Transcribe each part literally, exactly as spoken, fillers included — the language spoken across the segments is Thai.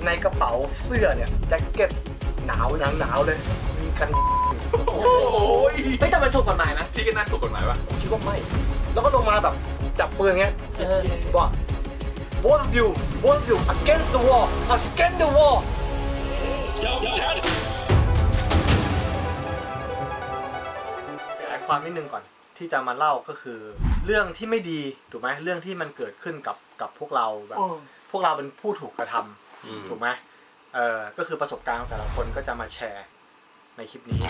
ในกระเป๋าเสื้อเนี่ยแจ็คเก็ตหนาวหนาวหนาวเลยมีกันโอ้ยไม่แต่มันถูกกฎหมายไหมที่กันนั่นถูกกฎหมายปะคิดว่าไม่แล้วก็ลงมาแบบจับปืนเงี้ยบอก both of you both of you against the wall against the wall ความนิดนึงก่อนที่จะมาเล่าก็คือเรื่องที่ไม่ดีถูกไหมเรื่องที่มันเกิดขึ้นกับกับพวกเราแบบพวกเราเป็นผู้ถูกกระทำถูกไหมเออก็คือประสบการณ์ของแต่ละคนก็จะมาแชร์ในคลิปนี้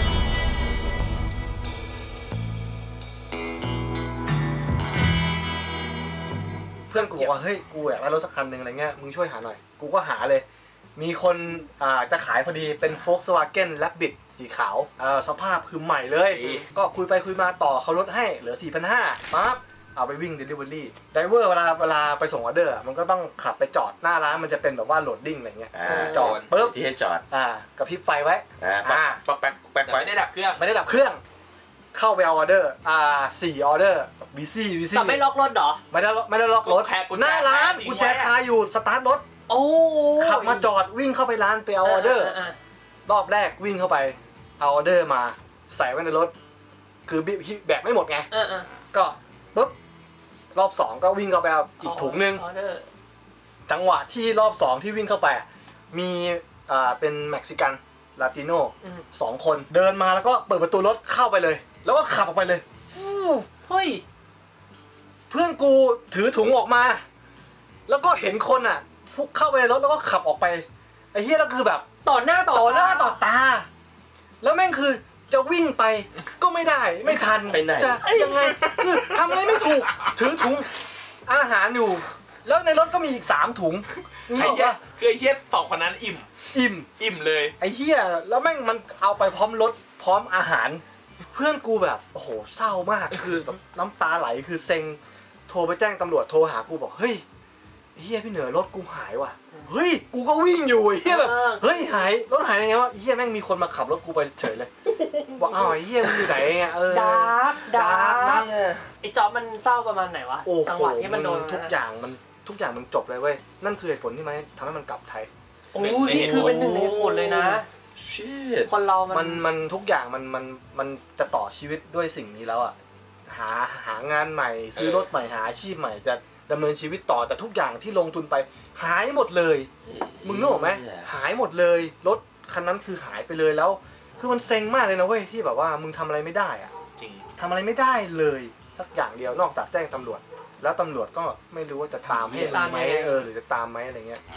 เพื่อนกูบอกว่าเฮ้ยกูอยากได้รถสักคันหนึ่งอะไรเงี้ยมึงช่วยหาหน่อยกูก็หาเลยมีคนอ่าจะขายพอดีเป็น Volkswagen Rabbit สีขาวเออสภาพคือใหม่เลยก็คุยไปคุยมาต่อเขาลดให้เหลือ สี่พันห้าร้อย ปั๊บเอาไปวิ่ง Delivery ไดเวอร์เวลาเวลาไปส่งออเดอร์มันก็ต้องขับไปจอดหน้าร้านมันจะเป็นแบบว่าโหลดดิ้งอะไรเงี้ยจอดปุ๊บที่ให้จอดอ่ากระพริบไฟไว้อ่าปักแป๊กแป๊กไว้ไม่ได้ดับเครื่องไม่ได้ดับเครื่องเข้าไปเอาออเดอร์อ่าสี่ออเดอร์บีซี่บีซี่แต่ไม่ล็อกรถหรอไม่ได้ไม่ได้ล็อกรถหน้าร้านกุญแจคาอยู่สตาร์ทรถโอ้ขับมาจอดวิ่งเข้าไปร้านไปเอาออเดอร์รอบแรกวิ่งเข้าไปเอาออเดอร์มาใส่ไว้ในรถคือแบกไม่หมดไงก็ปุ๊บรอบสองก็วิ่งเข้าไปเอาอีกถุงนึงจังหวะที่รอบสองที่วิ่งเข้าไปมีอ่าเป็นเม็กซิกันลาติโน่สองคนเดินมาแล้วก็เปิดประตูรถเข้าไปเลยแล้วก็ขับออกไปเลยเฮ้ยเพื่อนกูถือถุงออกมาแล้วก็เห็นคนอ่ะพุกเข้าไปในรถแล้วก็ขับออกไปไอ้เหี้ยแล้วคือแบบต่อหน้าต่อหน้าต่อตาแล้วแม่งคือจะวิ่งไปก็ไม่ได้ไม่ทันไปไหนจะยังไงคือทำอะไรไม่ถูกถือถุงอาหารอยู่แล้วในรถก็มีอีกสามถุงไอ้เหี้ยคือไอ้เหี้ยสองคนนั้นอิ่มอิ่มอิ่มเลยไอ้เหี้ยแล้วแม่งมันเอาไปพร้อมรถพร้อมอาหารเพื่อนกูแบบโอ้โหเศร้ามากคือแบบน้ำตาไหลคือเซ็งโทรไปแจ้งตำรวจโทรหากูบอกเฮ้ยเฮียพี่เหนือรถกูหายว่ะเฮ้ยกูก็วิ่งอยู่เฮียแบบเฮ้ยหายรถหายยังไงวะเฮียแม่งมีคนมาขับรถกูไปเฉยเลยบอกอ้าวเฮียมึงอยู่ไหนเงี้ยเออดาร์กดาร์กไอ้จ๊อบมันเศร้าประมาณไหนวะจังหวะที่มันโดนทุกอย่างมันทุกอย่างมันจบเลยเว้ยนั่นคือเหตุผลที่มันทำให้มันกลับไทยโอ้ยนี่คือเป็นหนึ่งในเหตุผลเลยนะคนเรามันมันทุกอย่างมันมันมันจะต่อชีวิตด้วยสิ่งนี้แล้วอ่ะหาหางานใหม่ซื้อรถใหม่หาอาชีพใหม่จะดำเนินชีวิตต่อแต่ทุกอย่างที่ลงทุนไปหายหมดเลยมึงนึกออกไหมหายหมดเลยรถคันนั้นคือหายไปเลยแล้วคือมันเซ็งมากเลยนะเว้ยที่แบบว่ามึงทำอะไรไม่ได้อ่ะจริงทำอะไรไม่ได้เลยสักอย่างเดียวนอกจากแจ้งตำรวจแล้วตำรวจก็ไม่รู้ว่าจะตามให้ไหมเออหรือจะตามไหมอะไรเงี้ย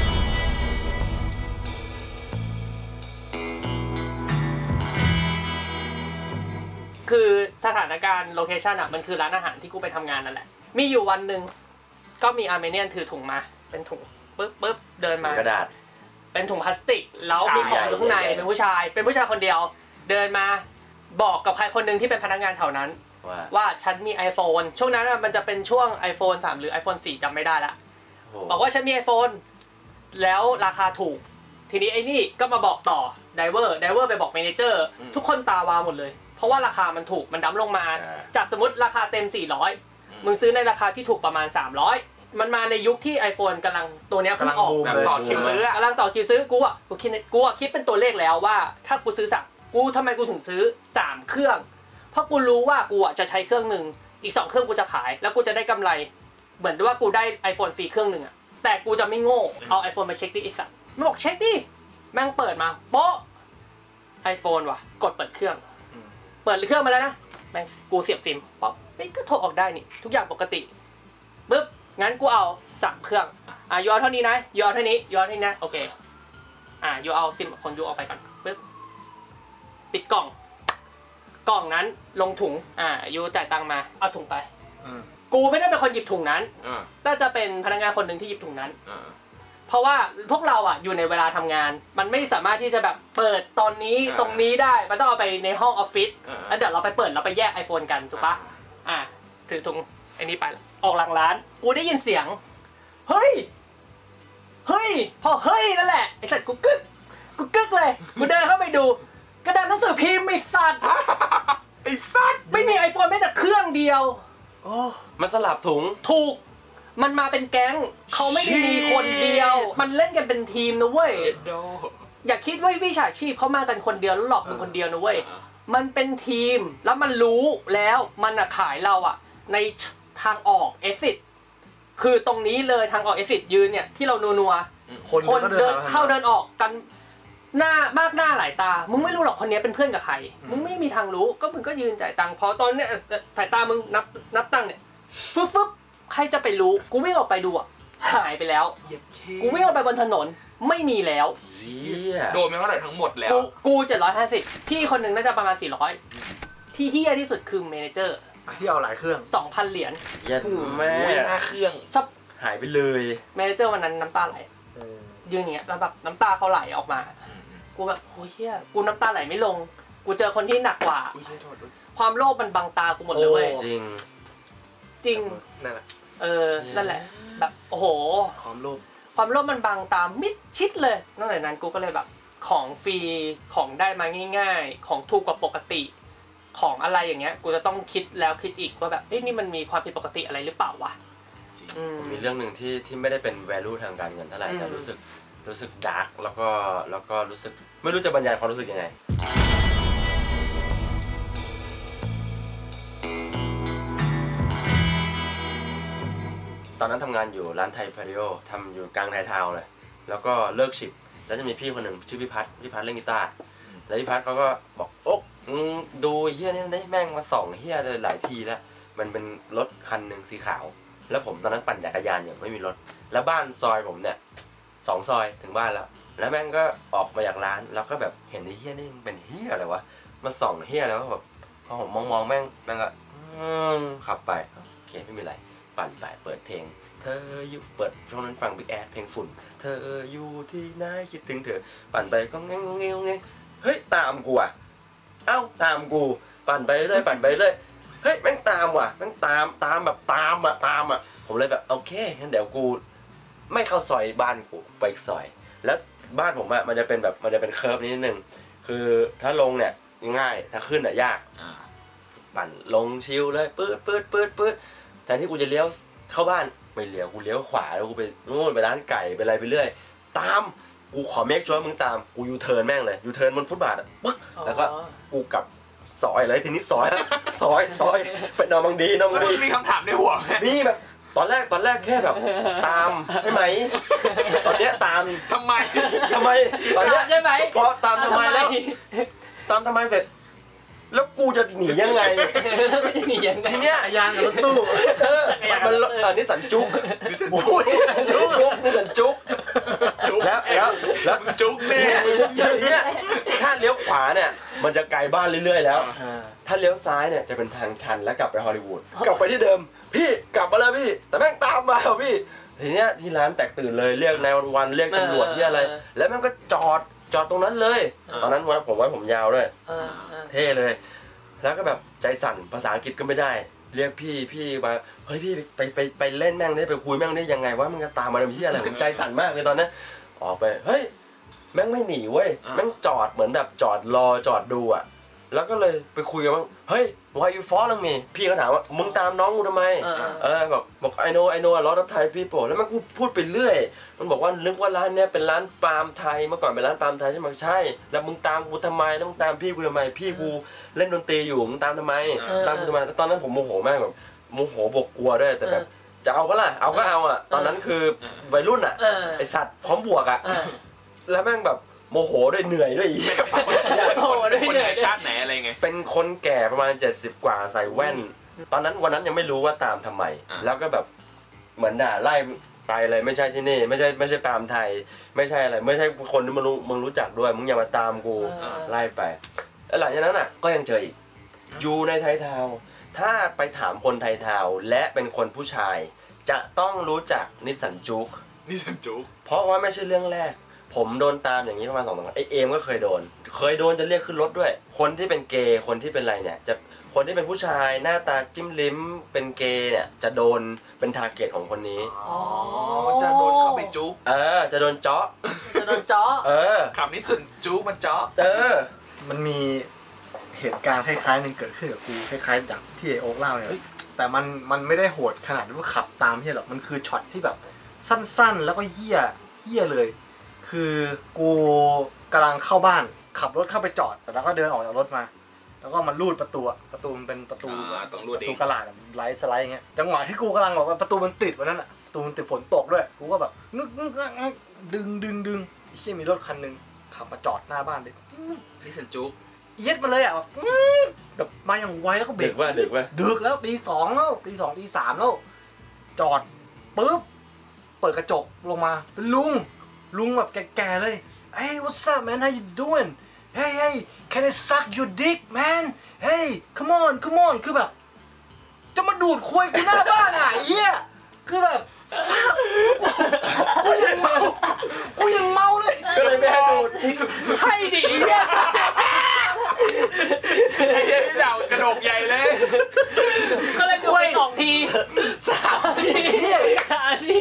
คือสถานการณ์โลเคชั่นอ่ะมันคือร้านอาหารที่กูไปทำงานนั่นแหละมีอยู่วันหนึ่งก็มีอาร์เมเนียนถือถุงมาเป็นถุงปึ๊บปึ๊บเดินมากระดาษเป็นถุงพลาสติกแล้วมีของอยู่ข้างในเป็นผู้ชายเป็นผู้ชายคนเดียวเดินมาบอกกับใครคนหนึ่งที่เป็นพนักงานแถวนั้นว่าฉันมี iPhone ช่วงนั้นมันจะเป็นช่วง ไอโฟน สามหรือ ไอโฟน สี่จำไม่ได้ละบอกว่าฉันมี iPhone แล้วราคาถูกทีนี้ไอ้นี่ก็มาบอกต่อไดเวอร์ไดเวอร์ไปบอกเมเนเจอร์ทุกคนตาวาวหมดเลยเพราะว่าราคามันถูกมันดั้มลงมาจากสมมติราคาเต็มสี่ร้อยมึงซื้อในราคาที่ถูกประมาณสามร้อยมันมาในยุคที่ iPhone กำลังตัวนี้เพิ่งออกต่อคิวซื้อกำลังต่อคิวซื้อกูอ่ะกูคิดกูอ่ะคิดเป็นตัวเลขแล้วว่าถ้ากูซื้อสักกูทำไมกูถึงซื้อสามเครื่องเพราะกูรู้ว่ากูอ่ะจะใช้เครื่องหนึ่งอีกสองเครื่องกูจะขายแล้วกูจะได้กำไรเหมือนว่ากูได้ iPhone ฟรีเครื่องหนึ่งอ่ะแต่กูจะไม่โง่เอา iPhone มาเช็คดิไอ้สัสมันบอกเช็คดิแม่งเปิดมาโป๊ะ iPhone ว่ะกดเปิดเครื่องเปิดเครื่องมาแล้วนะแม่งกูเสียบซิมป๊อปเฮ้ยก็โทรออกได้นี่ทุกอย่างปกติปึ๊บงั้นกูเอาสามเครื่องอ่ะยูเอาเท่านี้นะยูเอาเท่านี้ยูเอาเท่านี้นะโอเคอ่ะยูเอาซิมคนยูออกไปก่อนปึ๊บปิดกล่องกล่องนั้นลงถุงอ่ะยูจ่ายตังค์มาเอาถุงไปกูไม่ได้เป็นคนหยิบถุงนั้นน่าจะเป็นพนักงานคนหนึ่งที่หยิบถุงนั้นเพราะว่าพวกเราอ่ะอยู่ในเวลาทำงานมันไม่สามารถที่จะแบบเปิดตอนนี้ตรงนี้ได้มันต้องเอาไปในห้องออฟฟิศแล้วเดี๋ยวเราไปเปิดเราไปแยก iPhone กันถูกปะอ่ะถือถุงไอ้นี้ไปออกหลังร้านกูได้ยินเสียงเฮ้ยเฮ้ยพอเฮ้ยนั่นแหละไอ้สัตว์กูกึกกูกึกเลยกูเดินเข้าไปดูกระดานหนังสือพิมพ์ไอ้สัตว์ไอ้สัตว์ไม่มี iPhone แม้แต่เครื่องเดียวโอ้มันสลับถุงถูกมันมาเป็นแก๊งเขาไม่ได้มีคนเดียวมันเล่นกันเป็นทีมนะเว้ยเอ็ดโดอย่าคิดว่าวิชาชีพเขามากันคนเดียวแล้วหลอกมึงคนเดียวนะเว้ยมันเป็นทีมแล้วมันรู้แล้วมันอะขายเราอะในทางออกเอซิดคือตรงนี้เลยทางออกเอซิดยืนเนี่ยที่เรานัวๆคนคนก็เดินเข้าเดินออกกันหน้ามากหน้าหลายตามึงไม่รู้หรอกคนนี้เป็นเพื่อนกับใครมึงไม่มีทางรู้ก็มึงก็ยืนจ่ายตังค์พอตอนเนี้ยสายตามึงนับนับตังค์เนี่ยฟึ๊บฟึ๊บใครจะไปรู้กูวิ่งออกไปดูอะหายไปแล้วกูวิ่งออกไปบนถนนไม่มีแล้วเชี่ยโดนไปเท่าไหร่ทั้งหมดแล้วกูกูเจ็ดร้อยห้าสิบพี่คนหนึ่งน่าจะประมาณสี่ร้อยที่เฮี้ยที่สุดคือเมเนเจอร์ที่เอาหลายเครื่องสองพันเหรียญยันแม่โอ้ยห้าเครื่องซับหายไปเลยเมเนเจอร์วันนั้นน้ำตาไหลยืนอย่างเงี้ยแล้วแบบน้ำตาเขาไหลออกมากูแบบโอ้ยเฮี้ยกูน้ำตาไหลไม่ลงกูเจอคนที่หนักกว่าอุ้ยโทษความโลภมันบังตากูหมดเลยเว้ยจริงจริงนั่นแหละเออนั่นแหละแบบโอ้โหความโลภความโลภมันบังตามิดชิดเลยตั้งแต่นั้นกูก็เลยแบบของฟรีของได้มาง่ายๆของถูกกว่าปกติของอะไรอย่างเงี้ยกูจะต้องคิดแล้วคิดอีกว่าแบบเฮ้ยนี่มันมีความผิดปกติอะไรหรือเปล่าวะอืมมีเรื่องหนึ่งที่ที่ไม่ได้เป็น value ทางการเงินเท่าไหร่อืมแต่รู้สึกรู้สึกดาร์กแล้วก็แล้วก็รู้สึกไม่รู้จะบรรยายความรู้สึกยังไงตอนนั้นทำงานอยู่ร้านไทยพาริโอทำอยู่กลางไทยทาวน์เลยแล้วก็เลิกชิปแล้วจะมีพี่คนหนึ่งชื่อพี่พัฒน์พี่พัฒน์เล่นกีตาร์แล้วพี่พัฒน์เขาก็บอกโอ๊ะมึงดูเฮียนี่ได้แม่งมาส่องเฮียเลยหลายทีแล้วมันเป็นรถคันหนึ่งสีขาวแล้วผมตอนนั้นปั่นจักรยานอยู่ไม่มีรถแล้วบ้านซอยผมเนี่ยสองซอยถึงบ้านแล้วแล้วแม่งก็ออกมาจากร้านแล้วก็แบบเห็นไอ้เฮียนี่เป็นเฮียอะไรวะมาส่องเฮียแล้วก็แบบพอผมมองมองแม่งแม่งก็ขับไปโอเคไม่มีไรปั่นไปเปิดเพลงเธออยู่เปิดช่วงนั้นฟังบิ๊กแอดเพลงฝุ่นเธออยู่ที่ไหนคิดถึงเธอปั่นไปก็เงี้ยเงี้ยเงี้ยเฮ้ยตามกูอ่ะเอ้าตามกูปั่นไปเรื่อยปั่นไปเรื่อยเฮ้ยแม่งตามว่ะแม่งตามตามแบบตามอ่ะตามอ่ะผมเลยแบบโอเคงั้นเดี๋ยวกูไม่เข้าซอยบ้านกูไปอีกซอยแล้วบ้านผมอ่ะมันจะเป็นแบบมันจะเป็นเคิร์ฟนิดนึงคือถ้าลงเนี่ยง่ายถ้าขึ้นอ่ะยากปั่นลงชิลเลยปื๊ดปื๊ดปื๊ดปื๊ดแทนที่กูจะเลี้ยวเข้าบ้านไม่เลี้ยวกูเลี้ยวขวาแล้วกูไปนู่นไปร้านไก่ไปอะไรไปเรื่อยตามกูขอเมคชัวร์มึงตามกูยูเทิร์นแม่งเลยยูเทิร์นบนฟุตบาทอ่ะปึ๊กแล้วก็กูกลับซอยเลยทีนี้ซอยแล้วซอยซอยไปนอนบางดีนอนบางดีมีคำถามในหัวไหมนี่แบบตอนแรกตอนแรกแค่แบบตามใช่ไหมตอนเนี้ยตามทำไมทำไมตอนเนี้ยใช่ไหมพอตามทำไมแล้วตามทำไมเสร็จแล้วกูจะหนียังไงไม่จะหนียังไงทีเนี้ยยางกับรถตู้เออมันเออนิสสันจุกจุกจุกนิสสันจุกแล้วแล้วแล้วจุกทีเนี่ยเนี้ยทีเนี้ยถ้าเลี้ยวขวาเนี่ยมันจะไกลบ้านเรื่อยๆแล้ว ถ้าเลี้ยวซ้ายเนี่ยจะเป็นทางชันแล้วกลับไปฮอลลีวูดกลับไปที่เดิมพี่กลับมาเลยพี่แต่แม่งตามมาพี่ทีเนี้ยที่ร้านแตกตื่นเลยเรียกนายวันๆเรียกตำรวจที่อะไรแล้วแม่งก็จอดจอดตรงนั้นเลยตอนนั้นผมไว้ผมยาวด้วยเท่เลยแล้วก็แบบใจสั่นภาษาอังกฤษก็ไม่ได้เรียกพี่พี่มาเฮ้ยพี่ไปไปไปเล่นแม่งได้ไปคุยแม่งได้ยังไงวะมึงจะตามมาทำเหี้ยอะไรผมใจสั่นมากเลยตอนนั้นออกไปเฮ้ยแม่งไม่หนีเว้ยแม่งจอดเหมือนแบบจอดรอจอดดูอ่ะแล้วก็เลยไปคุยกันว่าเฮ้ย why you follow me พี่ก็ถามว่ามึงตามน้องกูทำไมเออบอกบอก I know I know a lot of Thai people แล้วมันพูดพูดไปเรื่อยมันบอกว่านึกว่าร้านเนี้ยเป็นร้านปาล์มไทยเมื่อก่อนเป็นร้านปาล์มไทยใช่ไหมใช่แล้วมึงตามกูทำไมแล้วมึงตามพี่กูทำไมพี่กูเล่นดนตรีอยู่มึงตามทำไมตามกูทำไมตอนนั้นผมโมโหมากแบบโมโหบวกกลัวด้วยแต่แบบจะเอาก็ล่ะเอาก็เอาอ่ะตอนนั้นคือวัยรุ่นอ่ะไอสัตว์พร้อมบวกอ่ะแล้วแม่งแบบโมโหด้วยเหนื่อยด้วยอีกโอ้โหด้วยคนเหไหนื่นอยชาติไหนอะไรไงเป็นคนแก่ประมาณเจ็ดสิบกว่าใส่แว่นตอนนั้นวันนั้นยังไม่รู้ว่าตามทำไมแล้วก็แบบเหมือนด่าไล่ไปเลยไม่ใช่ที่นี่ไม่ใช่ไม่ใช่ปาล์มไทยไม่ใช่อะไรไม่ใช่คนที่มึงรู้มึงรู้จักด้วยมึงอย่ามาตามกูไล่ไปแล้วหลังจากนั้นอ่ะก็ยังเจออีกอยู่ในไทยทาวน์ถ้าไปถามคนไทยทาวน์และเป็นคนผู้ชายจะต้องรู้จักนิสสันจุกนี่สันจุกเพราะว่าไม่ใช่เรื่องแรกผมโดนตามอย่างนี้ประมาณสองสามครั้งไอเอมก็เคยโดนเคยโดนจะเรียกขึ้นรถด้วยคนที่เป็นเกย์คนที่เป็นอะไรเนี่ยจะคนที่เป็นผู้ชายหน้าตาจิ้มลิ้มเป็นเกย์เนี่ยจะโดนเป็นทาร์เก็ตของคนนี้อ๋อจะโดนเข้าไปจุกเออจะโดนเจาะจะโดนจ้อเออขับนี่สันจุกมันเจาะเออมันมีเหตุการณ์คล้ายๆหนึงเกิดขึ้นกับกูคล้ายๆจากที่ไอโอ๊กเล่าเนี่ยแต่มันมันไม่ได้โหดขนาดที่ว่าขับตามเฮียหรอกมันคือช็อตที่แบบสั้นๆแล้วก็เหี้ยเหี้ยเลยคือกูกำลังเข้าบ้านขับรถเข้าไปจอดแต่แล้วก็เดินออกจากรถมาแล้วก็มันรูดประตูประตูมันเป็นประตูอ่าต้องรูดประเอตูงกระดาษไลท์สไลด์อย่างเงี้ยจังหวะที่กูกำลังบอกว่าประตูมันติดวันนั้นอ่ะประตูมันติดฝนตกด้วยกูก็แบบงึกงึกงึกดึงดึงดึงไอ้เชี่ยมีรถคันนึงขับมาจอดหน้าบ้านดินี่สันจุกเย็ดมาเลยอ่ะแบบอื้อแบบมาอย่างไวแล้วก็เบรดึกกว่าดึกว่าดึกแล้วตีสองแล้วตีสองตีสามแล้วจอดปุ๊บเปิดกระจกลงมาเป็นลุงลุงแบบแก่ๆเลย Hey what's up man how you doing Hey hey can I suck your dick man Hey come on come on คือแบบจะมาดูดคุยกูหน้าบ้านอ่ะไอ้เหี้ยคือแบบกูยังเมากูยังเมาเลยก็เลยไม่ให้ดูดให้ดิเนี่ยไอ้เหี้ยพี่ดาวกระโดกใหญ่เลยก็เลยดูไปสองทีสามทีห้าที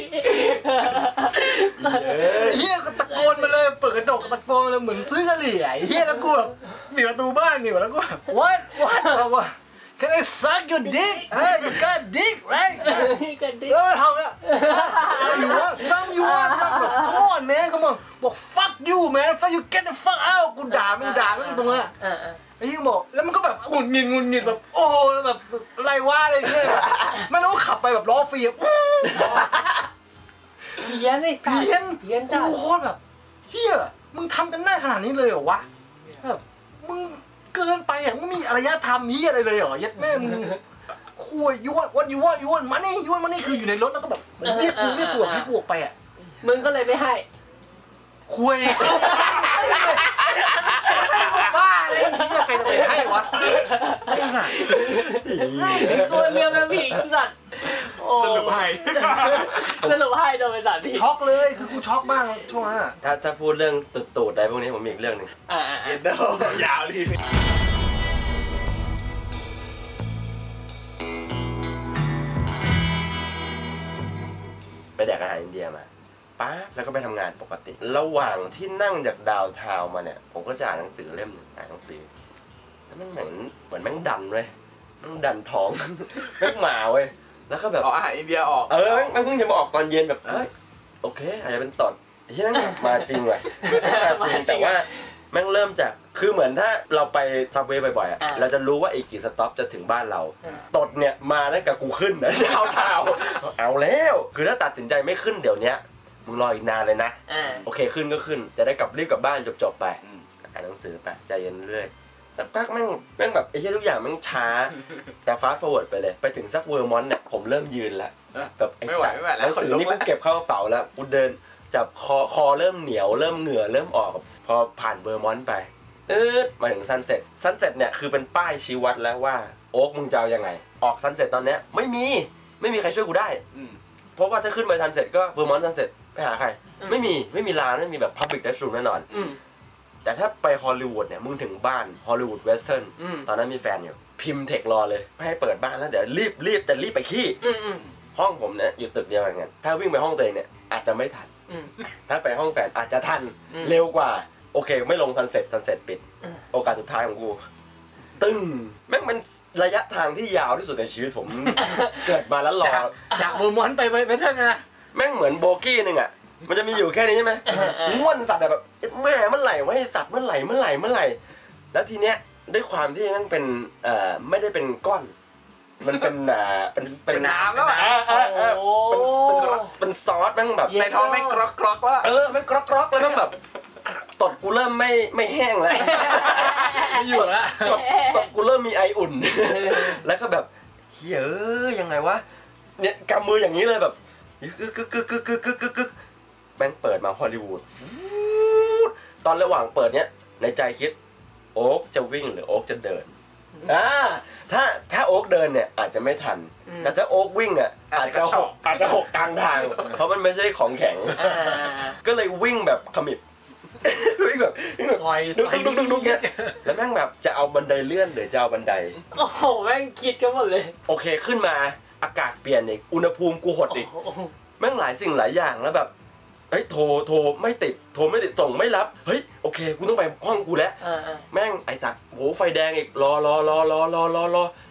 เฮียก็ตะโกนมาเลยเปิดกระจกตะโกนมาเลยเหมือนซื้อกะหรี่ไอ้เฮียแล้วกูแบบปิดประตูบ้านอยู่แล้วก็แบบ what what แบบว่า can I suck your dick hey you got dick right กันดิแล้วมันทำเนี่ย you want some you want some แบบ come on man come on บอก fuck you man fuck you get the fuck out กูด่ามึงด่ามึงตรงนั้นไอ้เฮียบอกแล้วมันก็แบบหงุดหงิดหงุดหงิดแบบโอ้แบบอะไรวะอะไรเงี้ยไม่รู้ขับไปแบบล้อฟรีอะเพี้ยนไอ้สัตว์เพี้ยนเพี้ยนจ้ากูโคตรแบบเฮียมึงทำกันได้ขนาดนี้เลยเหรอวะแบบมึงเกินไปอ่ะมึงมีอารยธรรมนี้อะไรเลยเหรอยัดแม่มึงคุยยูวันวันยูวันยูวันมันนี่ยูวันมันนี่คืออยู่ในรถแล้วก็แบบเหมือนเรียกกูเรียกกูแบบให้กูออกไปอ่ะมึงก็เลยไม่ให้คุยบ้าเลยใครจะไปให้วะไอ้สัสกูเรียมน้ำผิงสัตว์สรุปให้สรุปให้โดนเป็นสัตว์ที่ช็อกเลยคือกูช็อกมากช่วงนั้นอ่ะถ้าถ้าพูดเรื่องตูดตูดอะไรพวกนี้ผมมีอีกเรื่องหนึ่งอ่าเย็นเด้อยาวเลยไปแดกอาหารอินเดียมาป๊าบแล้วก็ไปทำงานปกติ ระหว่างที่นั่งจากดาวเทาวน์มาเนี่ยผมก็จะอ่านหนังสือเล่มหนึ่งอ่านหนังสือแล้วมันเหมือนเหมือนแม่งดันเว้ยแม่งดันท้อง แม่งมาเว้ยแล้วก็แบบเอาอาหารอินเดียออกเออแม่งเพิ่งจะมาออกตอนเย็นแบบเอ้ยโอเคอาจจะเป็นตอนที่นั่นมาจริงว่ะมาจริงแต่ว่าแม่งเริ่มจากคือเหมือนถ้าเราไปซับเวย์บ่อยๆอ่ะเราจะรู้ว่าอีกกี่สต็อปจะถึงบ้านเราตดเนี่ยมาตั้งแต่กูขึ้นนะดาวเทาวน์เอาแล้วคือถ้าตัดสินใจไม่ขึ้นเดี๋ยวนี้มึงรออีกนานเลยนะโอเคขึ้นก็ขึ้นจะได้กลับรีบกลับบ้านจบๆไปอ่านหนังสือไปใจเย็นเรื่อยสักพักแม่งแม่งแบบไอ้เหี้ยทุกอย่างแม่งช้าแต่ฟาสต์ฟอร์เวิร์ดไปเลยไปถึงสักเวอร์มอนต์เนี่ยผมเริ่มยืนแล้วแบบไอ้ไม่ไหวไม่ไหวหแล้วนังสือนี่กูเก็บเข้ากระเป๋าแล้วกูเดินจับคอคอเริ่มเหนียวเริ่มเหงื่อเริ่มออกพอผ่านเวอร์มอนต์ไปเออมาถึงซันเซ็ตซันเซ็ตเนี่ยคือเป็นป้ายชี้วัดแล้วว่าโอ๊กมึงจะเอายังไงออกซันเซ็ตตอนเนี้ยไม่มีไม่มีใครช่วยกูได้เพราะว่าถ้าขึ้นไปซันเซ็ตก็เวอร์มอนต์ซันเซ็ตไปหาใครไม่มีไม่มีร้านไม่มีแบบพับลิกเรสต์รูมแน่นอนแต่ถ้าไปฮอลลีวูดเนี่ยมึงถึงบ้านฮอลลีวูดเวสเทิร์นตอนนั้นมีแฟนอยู่พิมพ์เทครอเลยไม่ให้เปิดบ้านแล้วเดี๋ยวรีบรีบจะรีบไปขี้ห้องผมเนี่ยอยู่ตึกเดียวกันถ้าวิ่งไปห้องตัวเองเนี่ยอาจจะไม่ทันถ้าไปห้องแฟนอาจจะทันเร็วกว่าโอเคไม่ลงซันเซ็ตซันเซ็ตปิดโอกาสสุดท้ายของกูตึ้งแม่งมันระยะทางที่ยาวที่สุดในชีวิตผม เกิดมาแล้วรอจากเวอร์มอนต์ไปไปเท่านั้นนะแม่งเหมือนโบกี้หนึ่งอ่ะมันจะมีอยู่แค่นี้ใช่ไหมม้วนสัตว์แบบแม่เมื่อไหร่ว่าสัตว์เมื่อไหร่เมื่อไหร่เมื่อไหร่แล้วทีเนี้ยด้วยความที่แม่งเป็นเอ่อไม่ได้เป็นก้อนมันเป็นอ่าเป็นเป็นน้ำแล้วเออเออเออเป็นเป็นเป็นซอสแม่งแบบในท้องไม่กรอกกรอกแล้วเออแม่งกรอกกรอกแล้วแม่งแบบตดกูเริ่มไม่ไม่แห้งแล้วไม่อยู่แล้วตดตดกูเริ่มมีไออุ่น แล้วก็แบบเฮ้ยเออยังไงวะเนี่ยกำมืออย่างนี้เลยแบบกึกกึกกึกกึกกึกกึกกึกกึกแม่งเปิดมาฮอลลีวูดตอนระหว่างเปิดเนี้ยในใจคิดโอ๊กจะวิ่งหรือโอ๊กจะเดินอ่าถ้าถ้าโอ๊กเดินเนี่ยอาจจะไม่ทันแต่ถ้าโอ๊กวิ่งอ่ะอาจจะหกอาจจะหกกลางทางเพราะมันไม่ใช่ของแข็งก็เลยวิ่งแบบขมิบวิ่งแบบซอยดุ๊ซกอยดุ๊กดุ๊กดุ๊กเนี่ยแล้วแม่งแบบจะเอาบันไดเลื่อนหรือจะเอาบันไดโอ้โหแม่งคิดกันหมดเลยโอเคขึ้นมาอากาศเปลี่ยนอีกอุณหภูมิกูหดอีกแม่งหลายสิ่งหลายอย่างแล้วแบบเฮ้ยโทรโทรไม่ติดโทรไม่ติดส่งไม่รับเฮ้ยโอเคกูต้องไปห้องกูแล้วแม่งไอ้สัตว์โหไฟแดงอีกรอรอรอรอรอรอรอ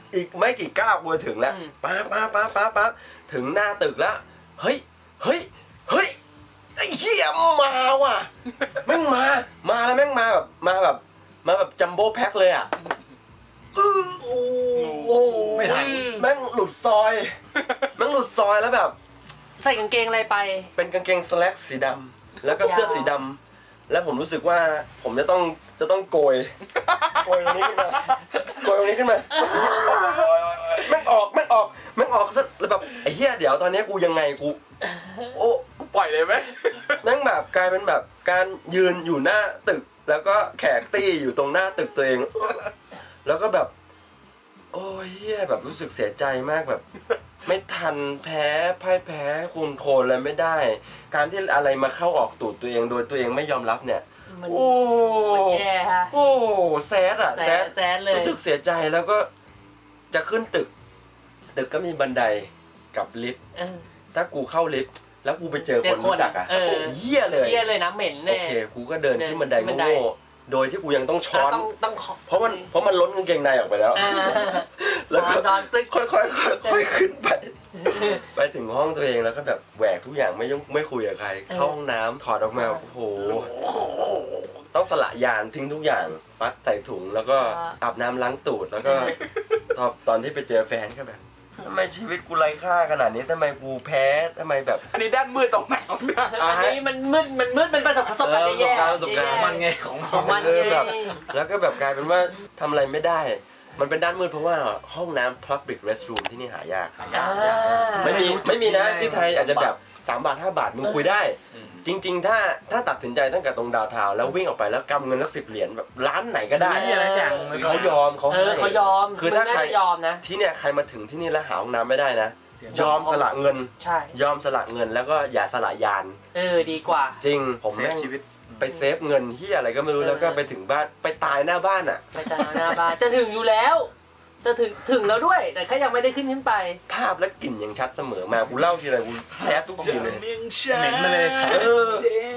อีกไม่กี่ก้าวกูจะถึงแล้วป๊าป๊าป๊าป๊าป๊าถึงหน้าตึกแล้วเฮ้ยเฮ้ยเฮ้ยไอ้เหี้ยมาว่ะแม่งมามาแล้วแม่งมาแบบมาแบบมาแบบจัมโบ้แพ็คเลยอ่ะอือโอ้โหไม่ทันแม่งหลุดซอยแม่งหลุดซอยแล้วแบบใส่กางเกงอะไรไปเป็นกางเกงสแล็กสีดำแล้วก็เสื้อสีดำแล้วผมรู้สึกว่าผมจะต้องจะต้องโกยโกยตรงนี้ขึ้นมาโกยตรงนี้ขึ้นมาแม่งออกแม่งออกแม่งออกซะแล้วแบบไอ้เหี้ยเดี๋ยวตอนนี้กูยังไงกูโอ้ปล่อยเลยไหมแม่งแบบกลายเป็นแบบการยืนอยู่หน้าตึกแล้วก็แขกตี้อยู่ตรงหน้าตึกตัวเองแล้วก็แบบโอ้ยเหี้ยแบบรู้สึกเสียใจมากแบบไม่ทันแพ้พ่ายแพ้คุมโทนอะไรไม่ได้ การที่อะไรมาเข้าออกตูดตัวเองโดยตัวเองไม่ยอมรับเนี่ยโอ้แย่ฮะโอ้แซดอะแซดแซดเลยรู้สึกเสียใจแล้วก็จะขึ้นตึกตึกก็มีบันไดกับลิฟต์ถ้ากูเข้าลิฟต์แล้วกูไปเจอคนรู้จักอะเหี้ยเลยเหี้ยเลยนะเหม็นแน่โอเคกูก็เดินขึ้นบันไดโง่โดยที่กูยังต้องช้อนเพราะมันเพราะมันล้นกางเกงในออกไปแล้วแล้วก็ค่อยๆค่อยๆขึ้นไปไปถึงห้องตัวเองแล้วก็แบบแหวกทุกอย่างไม่ยุ่งไม่คุยกับใครเข้าห้องน้ำถอดออกมาโอ้โหต้องสละยานทิ้งทุกอย่างปัดใส่ถุงแล้วก็อาบน้ำล้างตูดแล้วก็ตอนตอนที่ไปเจอแฟนก็แบบทำไมชีวิตกูไร้ค่าขนาดนี้ทำไมกูแพ้ทำไมแบบอันนี้ด้านมืดตรงไหนเนี่ยอันนี้มันมืดมันมืดมันประสบประสบการณ์แย่ประสบการณ์มันไงของมันแบบแล้วก็แบบกลายเป็นว่าทำอะไรไม่ได้มันเป็นด้านมืดเพราะว่าห้องน้ำ public restroom ที่นี่หายากไม่มีไม่มีนะที่ไทยอาจจะแบบสามบาทห้าบาทมึงคุยได้จริงๆถ้าถ้าตัดสินใจตั้งแต่ตรงดาวทาวน์แล้ววิ่งออกไปแล้วกำเงินสักสิบเหรียญแบบร้านไหนก็ได้เขายอมเขาให้เขายอมคือถ้าใครยอมนะที่เนี่ยใครมาถึงที่นี่แล้วหาห้องน้ำไม่ได้นะยอมสละเงินยอมสละเงินแล้วก็อย่าสละยานเออดีกว่าจริงผมแม่งชีวิตไปเซฟเงินที่อะไรก็ไม่รู้แล้วก็ไปถึงบ้านไปตายหน้าบ้านอ่ะไปตายหน้าบ้านจะถึงอยู่แล้วจะถึงถึงแล้วด้วยแต่แค่ยังไม่ได้ขึ้นขึ้นไปภาพและกลิ่นยังชัดเสมอมากูเล่าทีไรกูแซดทุกทีเลยเหม็นมาเลยเออ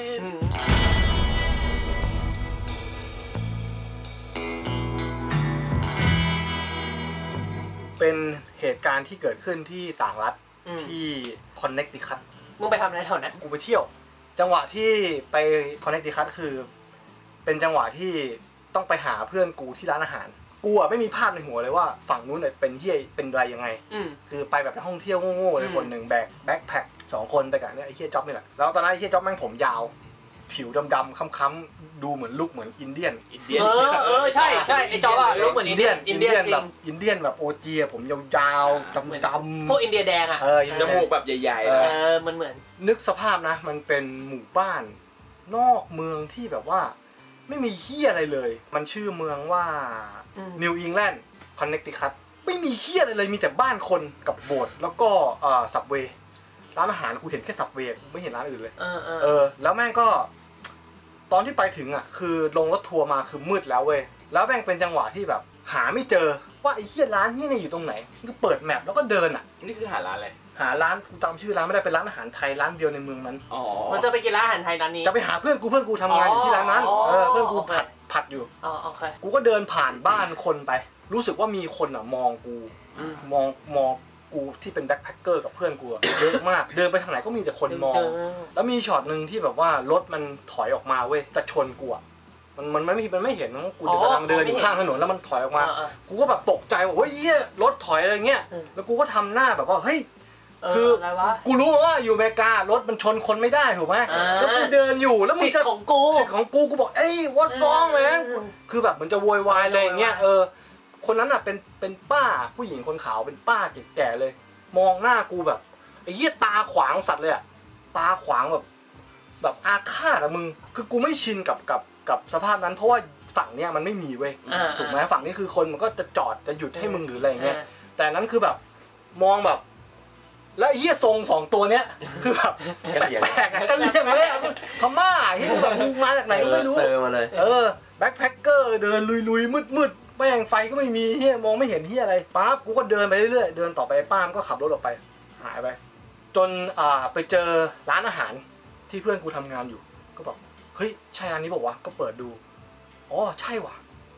เป็นเหตุการณ์ที่เกิดขึ้นที่ต่างรัฐที่คอนเนคติคัตมึงไปทำอะไรแถวนั้นกูไปเที่ยวจังหวะที่ไปคอนเนคติคัตคือเป็นจังหวะที่ต้องไปหาเพื่อนกูที่ร้านอาหารกูอ่ะไม่มีภาพในหัวเลยว่าฝั่งนู้นเนี่ยเป็นเฮียเป็นอะไรยังไงคือไปแบบท่องเที่ยวโง่ๆเลยคนหนึ่งแบกแบ็คแพ็คสองคนไปกับเนี่ยไอ้เฮียจ๊อบนี่แหละแล้วตอนนั้นไอ้เฮียจ๊อบแม่งผมยาวผิวดำๆค้ำๆดูเหมือนลุกเหมือนอินเดียนอินเดียนเออเออใช่ใช่ไอ้จ๊อบอะลุกเหมือนอินเดียนอินเดียนแบบอินเดียนแบบโอจีผมยาวๆดำๆพวกอินเดียแดงอะเออจมูกแบบใหญ่ๆเออมันเหมือนนึกสภาพนะมันเป็นหมู่บ้านนอกเมืองที่แบบว่าไม่มีเฮียอะไรเลยมันชื่อเมืองว่านิวอิงแลนด์คอนเนคติคัตไม่มีเฮียอะไรเลยมีแต่บ้านคนกับโบสถ์แล้วก็เอ่อซับเวย์ร้านอาหารกูเห็นแค่ซับเวย์ไม่เห็นร้านอื่นเลยเออเออแล้วแม่งก็ตอนที่ไปถึงอ่ะคือลงรถทัวร์มาคือมืดแล้วเว้ยแล้วแม่งเป็นจังหวะที่แบบหาไม่เจอว่าไอ้เฮียร้านนี่เนี่ยอยู่ตรงไหนก็เปิดแมปแล้วก็เดินอ่ะนี่คือหาร้านอะไรหาร้านกูจำชื่อร้านไม่ได้เป็นร้านอาหารไทยร้านเดียวในเมืองนั้นอ๋อมันจะไปกินร้านอาหารไทยร้านนี้จะไปหาเพื่อนกูเพื่อนกูทำงานอยู่ที่ร้านนั้นเออเพื่อนกูผัดผัดอยู่อ๋อโอเคกูก็เดินผ่านบ้านคนไปรู้สึกว่ามีคนอ่ะมองกูมองมองกูที่เป็นแบ็คแพคเกอร์กับเพื่อนกูเยอะมากเดินไปทางไหนก็มีแต่คนมองแล้วมีช็อตนึงที่แบบว่ารถมันถอยออกมาเว้ยจะชนกูอ่ะมันมันไม่มันไม่เห็นกูกำลังเดินอยู่ข้างถนนแล้วมันถอยออกมากูก็แบบตกใจว่าเฮ้ยรถถอยอะไรเงี้ยแล้วกูก็ทำหน้าแบบว่าเฮ้ยคือกูรู้ว่าอยู่อเมริการถมันชนคนไม่ได้ถูกไหมแล้วกูเดินอยู่แล้วมึงจะของกูสิทธิ์ของกูกูบอกเอ้ย what's wrong man คือแบบมันจะโวยวายอะไรเงี้ยเออคนนั้นอ่ะเป็นเป็นป้าผู้หญิงคนขาวเป็นป้าแก่ๆเลยมองหน้ากูแบบไอ้เหี้ยตาขวางสัตว์เลยอ่ะตาขวางแบบแบบอาฆาตอะมึงคือกูไม่ชินกับกับกับสภาพนั้นเพราะว่าฝั่งเนี้ยมันไม่มีเว้ยถูกไหมฝั่งนี้คือคนมันก็จะจอดจะหยุดให้มึงหรืออะไรเงี้ยแต่นั้นคือแบบมองแบบแล้วไอ้เหี้ยทรงสองตัวเนี้ยคือแบบแปลกๆกันเรียงเลยพม่าเหี้ยแบบมาจากไหนไม่รู้เซอร์มาเลยเออแบ็คแพ็คเกอร์เดินลุยๆมืดๆแม่งไฟก็ไม่มีเหี้ยมองไม่เห็นเหี้ยอะไรปั๊บกูก็เดินไปเรื่อยๆเดินต่อไปป้ามก็ขับรถออกไปหายไปจนอ่าไปเจอร้านอาหารที่เพื่อนกูทำงานอยู่ก็บอกเฮ้ยใช่ร้านนี้บอกว่าก็เปิดดูอ๋อใช่ว่ะเอ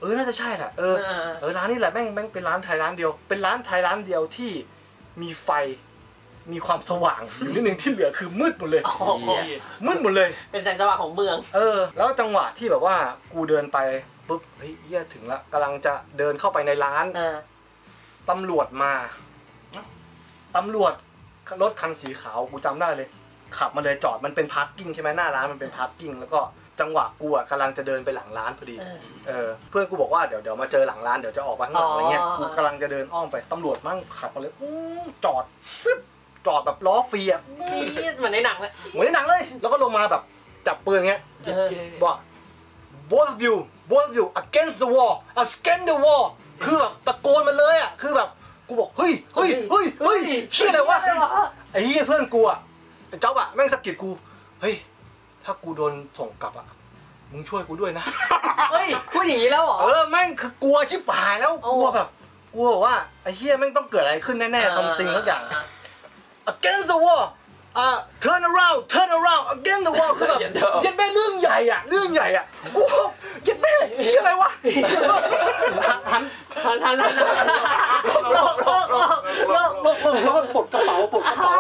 อน่าจะใช่แหละเออเออร้านนี้แหละแม่งแม่งเป็นร้านไทยร้านเดียวเป็นร้านไทยร้านเดียวที่มีไฟมีความสว่างอยู่นิดนึงที่เหลือคือมืดหมดเลยมืดหมดเลยเป็นแสงสว่างของเมืองเออแล้วจังหวะที่แบบว่ากูเดินไปปุ๊บเฮ้ยเหี้ยถึงละกำลังจะเดินเข้าไปในร้านตำรวจมาตำรวจรถคันสีขาวกูจำได้เลยขับมาเลยจอดมันเป็นพาร์กิ้งใช่ไหมหน้าร้านมันเป็นพาร์กิ้งแล้วก็จังหวะกูอ่ะกำลังจะเดินไปหลังร้านพอดีเออเพื่อนกูบอกว่าเดี๋ยวเดี๋ยวมาเจอหลังร้านเดี๋ยวจะออกไปข้างหลังอะไรเงี้ยกูกำลังจะเดินอ้อมไปตำรวจมั่งขับมาเลยอู้จอดฟึบจอดแบบล้อฟรีอ่ะเหมือนในหนังเลยเหมือนในหนังเลยแล้วก็ลงมาแบบจับปืนเงี้ยบอก both of you both of you against the wall against the wall คือแบบตะโกนมาเลยอ่ะคือแบบกูบอกเฮ้ยเฮ้ยเฮ้ยเฮ้ยเชื่ออะไรวะไอ้เหี้ยเพื่อนกูอ่ะไอ้จ๊อบอ่ะแม่งสะกิดกูเฮ้ยถ้ากูโดนส่งกลับอ่ะมึงช่วยกูด้วยนะเฮ้ยพูดอย่างนี้แล้วเหรอเออแม่งคือกลัวชิบหายแล้วกลัวแบบกลัวว่าไอ้เหี้ยแม่งต้องเกิดอะไรขึ้นแน่ๆ something สักอย่าง against the wall อ่า turn around turn around against the wall คือแบบยัดแม่เรื่องใหญ่อ่ะเรื่องใหญ่อ่ะกูยัดแม่เหี้ยอะไรวะหันหันหันหันลอกลอกลอกลอกลอกลอกแล้วก็ปลดกระเป๋าปลดกระเป๋า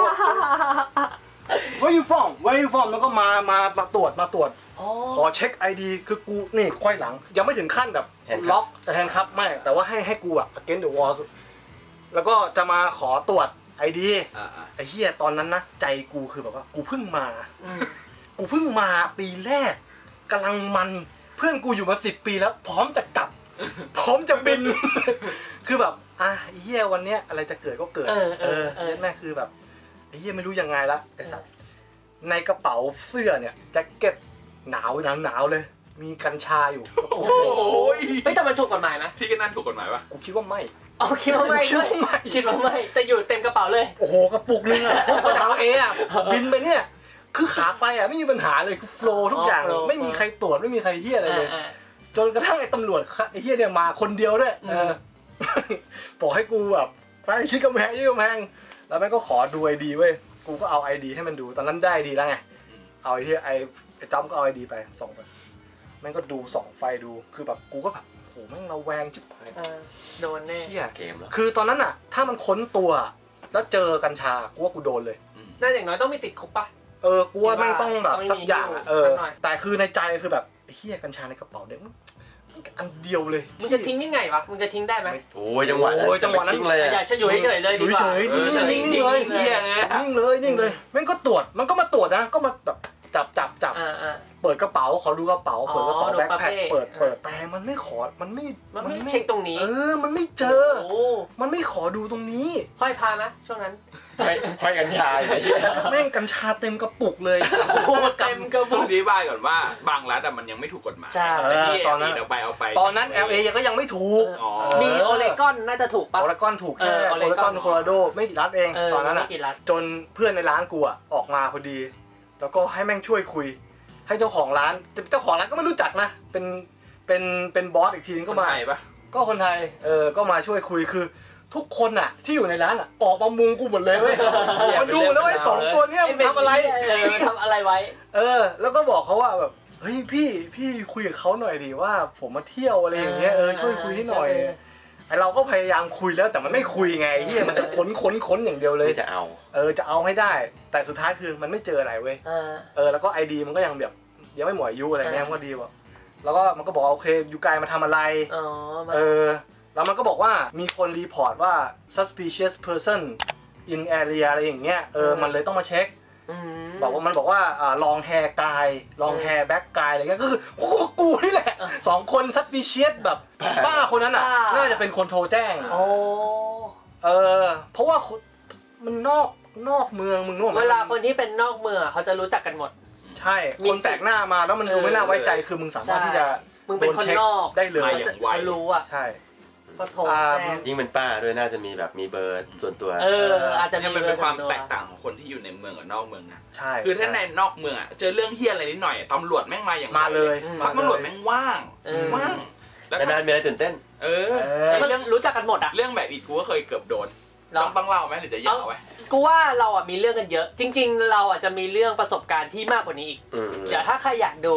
where you from where you from แล้วก็มามามาตรวจมาตรวจขอเช็ค ไอ ดี คือกูนี่ค่อยหลังยังไม่ถึงขั้นแบบล็อกแต่แฮนด์คัฟไม่แต่ว่าให้ให้กูอะ against the wall แล้วก็จะมาขอตรวจ ไอ ดี ไอ้เหี้ยตอนนั้นนะใจกูคือแบบว่ากูเพิ่งมากูเพิ่งมาปีแรกกำลังมันเพื่อนกูอยู่มาสิบปีแล้วพร้อมจะกลับพร้อมจะบินคือแบบอ่ะไอ้เหี้ยวันเนี้ยอะไรจะเกิดก็เกิดเออเออนั่นคือแบบไอ้เหี้ยไม่รู้ยังไงละไอ้สัสในกระเป๋าเสื้อเนี่ยแจ็คเก็ตหนาวหนาวหนาวเลยมีกัญชาอยู่โอ้ยไม่แต่มันถูกกฎหมายไหมที่กันนั่นถูกกฎหมายปะกูคิดว่าไม่อ๋อคิดว่าไม่คิดว่าไม่คิดว่าไม่แต่อยู่เต็มกระเป๋าเลยโอ้โหกระปุกนึงอะพกมาจากเออะบินไปเนี่ยคือขาไปอะไม่มีปัญหาเลยคือโฟล์ทุกอย่างไม่มีใครตรวจไม่มีใครเหี้ยอะไรเลยจนกระทั่งไอ้ตำรวจไอ้เหี้ยเนี่ยมาคนเดียวด้วยบอกให้กูแบบไปชิดกำแพงชิดกำแพงแล้วแม่งก็ขอดูไอดีเว้ยกูก็เอาไอดีให้มันดูตอนนั้นได้ดีแล้วไงเอาไอ้ที่ไอ้ไอ้จ้ำก็เอาไอดีไปส่งไปแม่งก็ดูส่องไฟดูคือแบบกูก็แบบโหแม่งระแวงชิบหายโดนแน่เหี้ยเกมแล้วคือตอนนั้นอะถ้ามันค้นตัวแล้วเจอกัญชากูว่ากูโดนเลยน่าอย่างน้อยต้องมีติดคุกปะเออกูว่าแม่งต้องแบบสักอย่างอะเออแต่คือในใจคือแบบเหี้ยกัญชาในกระเป๋าเด็กอันเดียวเลยมึงจะทิ้งยังไงวะมึงจะทิ้งได้ไหมโอ้ยจังหวะโอ้ยจังหวะนั้นเลยอยากจะอยู่เฉยๆเลยดีกว่าเฉยๆนิ่งๆเลยนิ่งเลยนิ่งเลยแม่งก็ตรวจมันก็มาตรวจนะก็มาแบบจับจับจับเปิดกระเป๋าขอดูกระเป๋าเปิดกระเป๋าแบ็คแพ็คเปิดเปิดแต่มันไม่ขอมันไม่มันไม่เช็คตรงนี้เออมันไม่เจอมันไม่ขอดูตรงนี้ห้อยพาไหมช่วงนั้นห้อยกัญชาแม่งกัญชาเต็มกระปุกเลยเต็มกระปุกอธิบายก่อนว่าบางรัฐมันยังไม่ถูกกฎหมายแต่ที่ตอนนั้นเอาไปเอาไปตอนนั้น แอล เอ ก็ยังไม่ถูกมีโอเลกอนน่าจะถูกปะโอเลกอนถูกแค่โอเลกอนโคโลราโดไม่กี่รัฐเองตอนนั้นอะจนเพื่อนในร้านกูอะออกมาพอดีแล้วก็ให้แม่งช่วยคุยให้เจ้าของร้านเจ้าของร้านก็ไม่รู้จักนะเป็นเป็นเป็นบอสอีกทีนึงก็มาก็คนไทยเออก็มาช่วยคุยคือทุกคนอ่ะที่อยู่ในร้านอ่ะออกมามุงกูหมดเลยเว้ยมาดูแล้วไอ้สองตัวเนี้ยมันทำอะไรเออทำอะไรไว้เออแล้วก็บอกเขาว่าแบบเฮ้ยพี่พี่คุยกับเขาหน่อยดิว่าผมมาเที่ยวอะไรอย่างเงี้ยเออช่วยคุยให้หน่อยไอเราก็พยายามคุยแล้วแต่มันไม่คุยไงเฮียมันค้นค้นค้นอย่างเดียวเลยจะเอาเออจะเอาให้ได้แต่สุดท้ายคือมันไม่เจออะไรเว้ยเออแล้วก็ไอดีมันก็ยังแบบยังไม่หมดอายุอะไรเงี้ยมันก็ดีว่ะแล้วก็มันก็บอกโอเคยูไกมาทำอะไรเออแล้วมันก็บอกว่ามีคนรีพอร์ตว่า suspicious person in area อะไรอย่างเงี้ยเออมันเลยต้องมาเช็คบอกว่ามันบอกว่าลองแฮร์กายลองแฮร์แบ็กกายอะไรเงี้ยก็คือโอ้กูนี่แหละสองคน suspicious แบบป้าคนนั้นอ่ะน่าจะเป็นคนโทรแจ้งเออเพราะว่ามันนอกนอกเมืองมึงนึกออกไหมเวลาคนที่เป็นนอกเมืองเขาจะรู้จักกันหมดใช่คนแปลกหน้ามาแล้วมันดูไม่น่าไว้ใจคือมึงสามารถที่จะมึงเป็นคนนอกได้เลยอย่างไวรู้อ่ะใช่ก็โทรแจ้งยิ่งเป็นป้าด้วยน่าจะมีแบบมีเบอร์ส่วนตัวเอออาจจะมีมันเป็นความแตกต่างของคนที่อยู่ในเมืองกับนอกเมืองนะใช่คือถ้าในนอกเมืองอ่ะเจอเรื่องเฮี้ยอะไรนิดหน่อยตำรวจแม่งมาอย่างมาเลยพักตำรวจแม่งว่างว่างแล้วนานมีอะไรตื่นเต้นเออเรื่องรู้จักกันหมดอ่ะเรื่องแบบอีกกูก็เคยเกือบโดนต้องต้องเล่าไหมหรือจะยาวไว้กูว่าเราอ่ะมีเรื่องกันเยอะจริงๆเราอ่ะจะมีเรื่องประสบการณ์ที่มากกว่านี้อีกเดี๋ยวถ้าใครอยากดู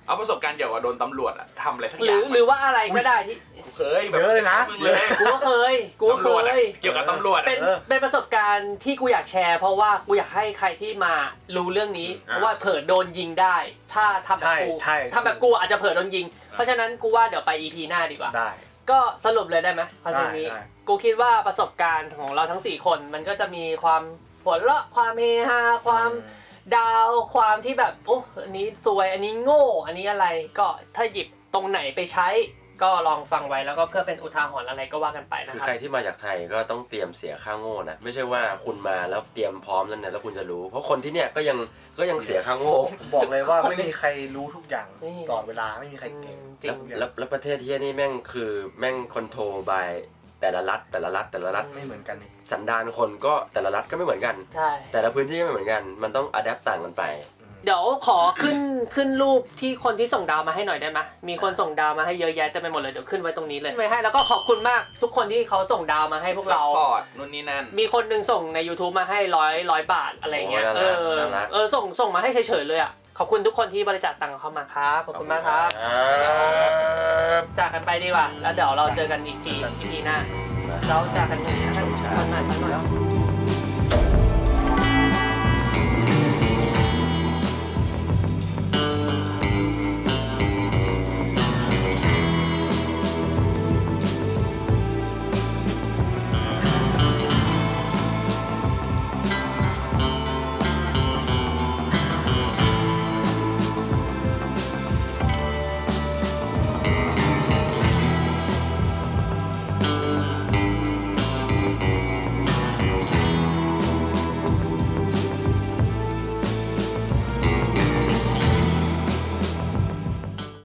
เอาประสบการณ์เกี่ยวกับโดนตำรวจอะทำอะไรสักอหรืย่าอง หรือว่าอะไรก็ได้ที่กูเคยแบบเยอะเลยนะมึงเลยกูก็เคยกูก็เคตำรวจอะยเกี่ยวกับตำรวจเป็นอะเป็นประสบการณ์ที่กูอยากแชร์ เพราะว่ากูอยากให้ใครที่มารู้เรื่องนี้เพราะว่าเผลอโดนยิงได้ ถ้าทำแบบกูใช่ใช่ทำแบบกูอาจจะเผลอโดนยิง เพราะฉะนั้นกูว่าเดี๋ยวไป อี พี หน้าดีกว่าได้ก็สรุปเลยได้ไหมคอนเทนต์นี้ได้กูคิดว่าประสบการณ์ของเราทั้งสี่คนมันก็จะมีความหัวเราะความเฮฮาความดาวความที่แบบโอ้อันนี้สวยอันนี้โง่อันนี้อะไรก็ถ้าหยิบตรงไหนไปใช้ก็ลองฟังไว้แล้วก็เพื่อเป็นอุทาหรณ์อะไรก็ว่ากันไปนะคือครัใครบที่มาจากไทยก็ต้องเตรียมเสียค่าโง่นะไม่ใช่ว่าคุณมาแล้วเตรียมพร้อมแล้วเนี่ยแล้วคุณจะรู้ เพราะคนที่เนี่ยก็ยังก็ยังเสียค่าโง่บอกเลยว่าไม่มีใครรู้ทุกอย่างนี่ตลอดเวลาไม่มีใครเก่งจริแล้วงแล้วแล้วประเทศที่นี่แม่งคือแม่งคอนโทรลบายแต่ละรัฐแต่ละรัฐแต่ละรัฐไม่เหมือนกันนี่สันดานคนก็แต่ละรัฐก็ไม่เหมือนกันใช่แต่ละพื้นที่ไม่เหมือนกัน มันต้องอัดแอปต่างกันไปเดี๋ยวขอขึ้นขึ้นรูปที่คนที่ส่งดาวมาให้หน่อยได้ไหมมีคนส่งดาวมาให้เยอะแยะเต็มไปหมดเลยเดี๋ยวขึ้นไว้ตรงนี้เลยไว้ให้แล้วก็ขอบคุณมากทุกคนที่เขาส่งดาวมาให้พวกซัพเราพอร์ตนู่นนี่นั่นมีคนหนึงส่งใน YouTube มาให้ร้อยร้อยบาทอะไรเงี้ยโอ้เอน่ารักอน่ารักเออส่งส่งมาให้เฉยๆเลยอ่ะขอบคุณทุกคนที่บริจาคตังค์เข้ามาครับขอบคุณมากครับครับจากกันไปดีกว่าแล้วเดี๋ยวเราเจอกันอีกทีอีพีหน้าเราจากกันอย่างนี้นะครับวันไหนวันไหน